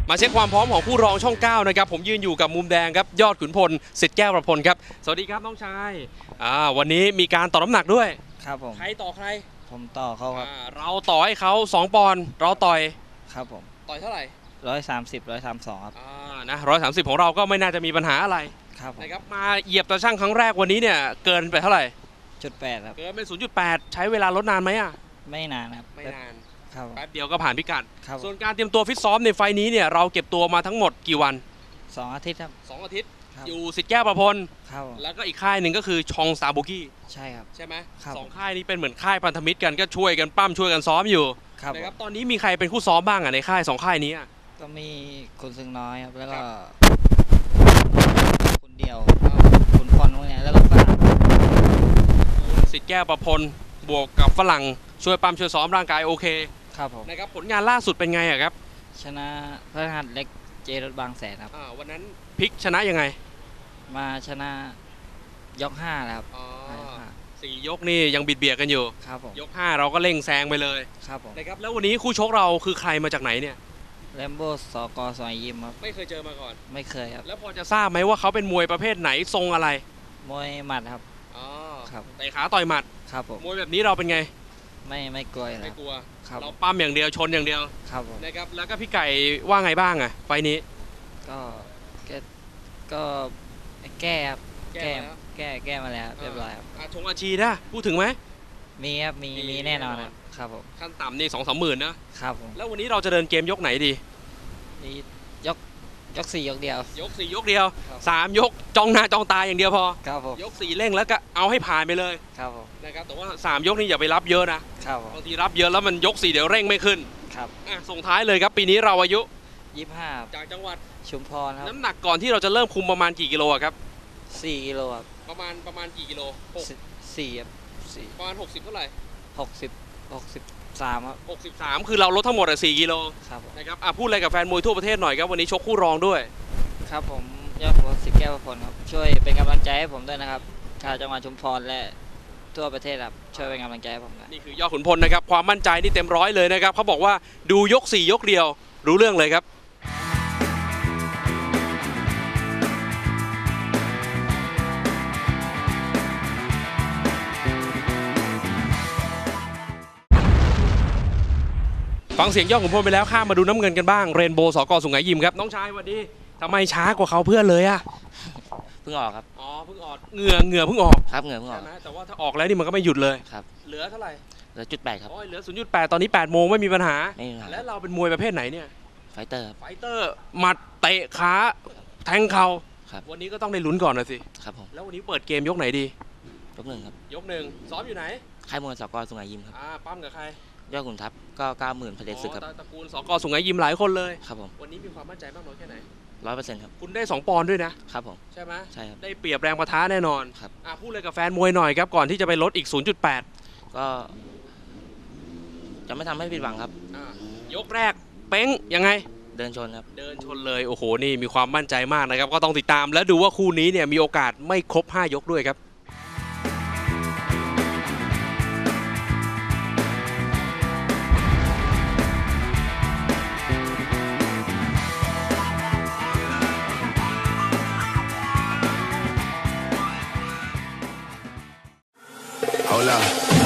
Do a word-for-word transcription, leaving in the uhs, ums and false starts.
มาเช็คความพร้อมของผู้รองช่องเก้านะครับผมยืนอยู่กับมุมแดงครับยอดขุนพลสิทธิ์แก้วประพลครับสวัสดีครับน้องชายอ่าวันนี้มีการต่อน้ำหนักด้วยครับผมใครต่อใครผมต่อเขาครับเราต่อให้เขาสองปอนด์เราต่อยครับผมต่อยเท่าไหร่ร้อยสามสิบร้อยสามสองครับอ่านะร้อยสามสิบของเราก็ไม่น่าจะมีปัญหาอะไรครับนะครับมาเหยียบตะช่างครั้งแรกวันนี้เนี่ยเกินไปเท่าไหร่จุดแปดครับเกินเป็นศูนย์จุดแปดใช้เวลาลดนานไหมอ่ะไม่นานครับไม่นานแป๊บเดียวก็ผ่านพิกัดส่วนการเตรียมตัวฟิตซ้อมในไฟนี้เนี่ยเราเก็บตัวมาทั้งหมดกี่วันสองอาทิตย์ครับสองอาทิตย์อยู่สิทธิ์แก้วประพลแล้วก็อีกค่ายหนึ่งก็คือชองซาบุกี้ใช่ครับใช่ไหมสองค่ายนี้เป็นเหมือนค่ายพันธมิตรกันก็ช่วยกันปั้มช่วยกันซ้อมอยู่นะครับตอนนี้มีใครเป็นคู่ซ้อมบ้างอ่ะในค่ายสองค่ายนี้ก็มีคุณซึ่งน้อยครับแล้วก็คุณเดียวคุณพรพวกนี้แล้วก็ฝรั่งสิทธิ์แก้วประพลบวกกับฝรั่งช่วยปั้มช่วยซ้อมร่างกายโอเคครับผมนะครับผลงานล่าสุดเป็นไงอะครับชนะพระหัตถ์เล็กเจรถบางแสนครับวันนั้นพลิกชนะยังไงมาชนะยกห้าแล้วครับสี่ยกนี่ยังบิดเบียดกันอยู่ครับผมยกห้าเราก็เร่งแซงไปเลยครับผมนะครับแล้ววันนี้คู่ชกเราคือใครมาจากไหนเนี่ยแรมโบ้สกสอยยิมครับไม่เคยเจอมาก่อนไม่เคยครับแล้วพอจะทราบไหมว่าเขาเป็นมวยประเภทไหนทรงอะไรมวยหมัดครับอ๋อครับเตะขาต่อยหมัดครับผมมวยแบบนี้เราเป็นไงไม่ไม่กลัวไม่กลัวเราปั้มอย่างเดียวชนอย่างเดียวครับผมนะครับแล้วก็พี่ไก่ว่าไงบ้างอ่ะไฟนี้ก็ก็แก้ครับแก้แก้แก้มาแล้วเรียบร้อยครับอาชงอาชีนะพูดถึงไหมมีครับมีมีแน่นอนครับครับผมขั้นต่ำนี่สองสามหมื่นนะครับผมแล้ววันนี้เราจะเดินเกมยกไหนดีนี่ยกยกสี่ยกเดียวยกสี่ยกเดียวสามยกจ้องหน้าจ้องตาอย่างเดียวพอครับผมยกสี่เร่งแล้วก็เอาให้ผ่านไปเลยครับผมนะครับแต่ว่าสามยกนี่อย่าไปรับเยอะนะครับบางทีรับเยอะแล้วมันยกสี่เดี๋ยวเร่งไม่ขึ้นครับส่งท้ายเลยครับปีนี้เราอายุยี่สิบห้าจากจังหวัดชุมพรครับน้ำหนักก่อนที่เราจะเริ่มคุมประมาณกี่กิโลครับสี่กิโลครับประมาณประมาณกี่กิโลสี่ครับสี่ประมาณหกสิบเท่าไหร่หกสิบหกสิบสามครับหกสิบสามคือเราลดทั้งหมดอ่ะสี่กิโลครับนะครับอ่ะพูดอะไรกับแฟนมวยทั่วประเทศหน่อยครับวันนี้ชกคู่รองด้วยครับผมยอดขุนพลสิทธิ์แก้วประพลครับช่วยเป็นกำลังใจให้ผมด้วยนะครับชาวจังหวัดชุมพรและทั่วประเทศครับช่วยเป็นกำลังใจให้ผมนี่คือยอดขุนพลนะครับความมั่นใจนี่เต็มร้อยเลยนะครับเขาบอกว่าดูยกสี่ยกเดียวรู้เรื่องเลยครับฟังเสียงยอดขุนพลไปแล้วข้ามมาดูน้ำเงินกันบ้างเรนโบว์สกสุไหงยิมครับน้องชายวันนี้ทำไมช้ากว่าเขาเพื่อนเลยอะเพิ่งออกครับอ๋อเพิ่งออกเหงื่อเหงื่อเพิ่งออกครับเหงื่อเพิ่งออกแต่ว่าถ้าออกแล้วนี่มันก็ไม่หยุดเลยครับเหลือเท่าไหร่เหลือจุดแปดครับอ๋อเหลือศูนย์จุดแปดตอนนี้แปดโมงไม่มีปัญหาไม่มีปัญหาแล้วเราเป็นมวยประเภทไหนเนี่ยไฟเตอร์ไฟเตอร์หมัดเตะขาแทงเข่าครับวันนี้ก็ต้องได้ลุ้นก่อนนะสิครับผมแล้ววันนี้เปิดเกมยกไหนดียกหนึ่งครับยกหนึ่งซ้อมอยู่ไหนค่ายมวยสกสุไหงยิมครับอ่าปั้มกับใครยอดขุนทัพก็เก้าหมื่นพเลศึกครับตระกูลสกสุไหงยิมหลายคนเลยครับผมวันนี้มีความมั่นใจมากน้อยแค่ไหนร้อยเปอร์เซ็นต์ครับคุณได้สองปอนด์ด้วยนะครับผมใช่ไหมใช่ครับได้เปรียบแรงประทะแน่นอนครับอ่าพูดเลยกับแฟนมวยหน่อยครับก่อนที่จะไปลดอีก ศูนย์จุดแปดก็จะไม่ทำให้ผิดหวังครับยกแรกเป้งยังไงเดินชนครับเดินชนเลยโอ้โหนี่มีความมั่นใจมากนะครับก็ต้องติดตามแล้วดูว่าคู่นี้เนี่ยมีโอกาสไม่ครบห้ายกด้วยครับ Hola